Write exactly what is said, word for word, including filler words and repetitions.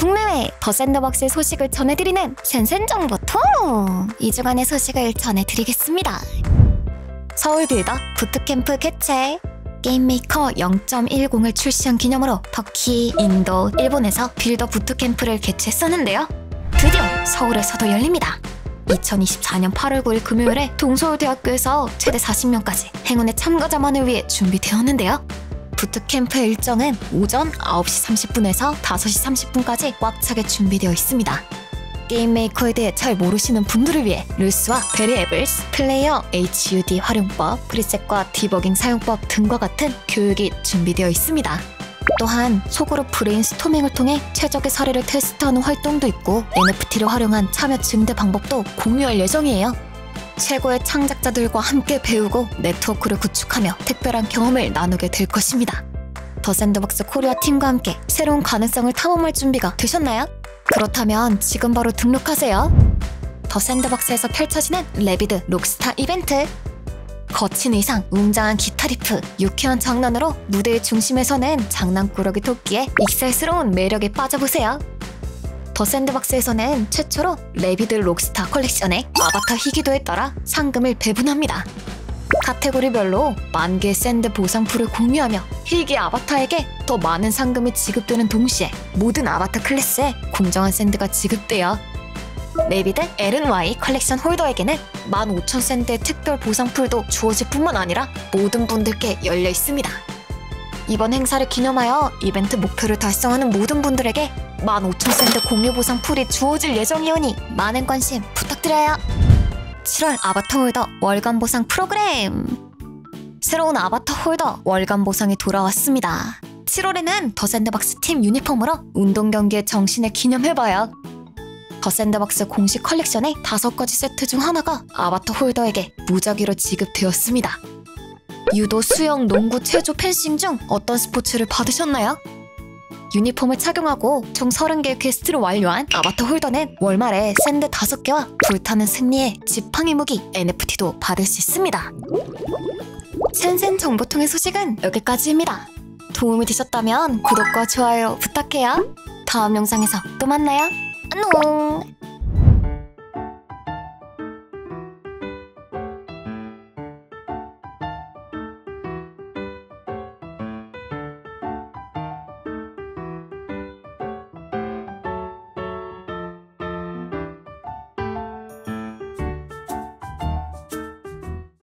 국내외 더 샌드박스의 소식을 전해드리는 센센정보통! 이 주간의 소식을 전해드리겠습니다. 서울 빌더 부트캠프 개최. 게임메이커 영 점 일공을 출시한 기념으로 터키, 인도, 일본에서 빌더 부트캠프를 개최했었는데요. 드디어 서울에서도 열립니다. 이천이십사 년 팔월 구일 금요일에 동서울대학교에서 최대 사십 명까지 행운의 참가자만을 위해 준비되었는데요. 부트캠프의 일정은 오전 아홉 시 삼십 분에서 다섯 시 삼십 분까지 꽉 차게 준비되어 있습니다. 게임메이커에 대해 잘 모르시는 분들을 위해 룰스와 베리에블스, 플레이어 에이치 유 디 활용법, 프리셋과 디버깅 사용법 등과 같은 교육이 준비되어 있습니다. 또한 소그룹 브레인스토밍을 통해 최적의 사례를 테스트하는 활동도 있고 엔에프티를 활용한 참여 증대 방법도 공유할 예정이에요. 최고의 창작자들과 함께 배우고 네트워크를 구축하며 특별한 경험을 나누게 될 것입니다. 더 샌드박스 코리아 팀과 함께 새로운 가능성을 탐험할 준비가 되셨나요? 그렇다면 지금 바로 등록하세요. 더 샌드박스에서 펼쳐지는 레비드 록스타 이벤트. 거친 의상, 웅장한 기타 리프, 유쾌한 장난으로 무대의 중심에서는 장난꾸러기 토끼의 익살스러운 매력에 빠져보세요. 더 샌드박스에서는 최초로 레비드 록스타 컬렉션의 아바타 희귀도에 따라 상금을 배분합니다. 카테고리별로 만 개의 샌드 보상풀을 공유하며 희귀 아바타에게 더 많은 상금이 지급되는 동시에 모든 아바타 클래스에 공정한 샌드가 지급돼요. 레비드 엘앤와이 컬렉션 홀더에게는 만 오천 샌드의 특별 보상풀도 주어질 뿐만 아니라 모든 분들께 열려 있습니다. 이번 행사를 기념하여 이벤트 목표를 달성하는 모든 분들에게 만 오천 샌드 공유 보상풀이 주어질 예정이오니 많은 관심 부탁드려요. 칠월 아바타 홀더 월간 보상 프로그램. 새로운 아바타 홀더 월간 보상이 돌아왔습니다. 칠월에는 더 샌드박스 팀 유니폼으로 운동 경기의 정신을 기념해봐요. 더 샌드박스 공식 컬렉션의 다섯 가지 세트 중 하나가 아바타 홀더에게 무작위로 지급되었습니다. 유도, 수영, 농구, 체조, 펜싱 중 어떤 스포츠를 받으셨나요? 유니폼을 착용하고 총 서른 개의 퀘스트를 완료한 아바타 홀더는 월말에 샌드 다섯 개와 불타는 승리의 지팡이 무기 엔에프티도 받을 수 있습니다. 센센 정보통의 소식은 여기까지입니다. 도움이 되셨다면 구독과 좋아요 부탁해요. 다음 영상에서 또 만나요. 안녕!